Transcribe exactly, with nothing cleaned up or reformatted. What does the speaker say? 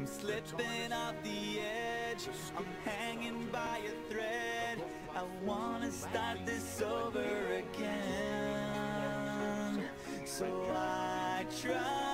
I'm slipping off the edge, I'm hanging by a thread. I wanna start this over again. So I try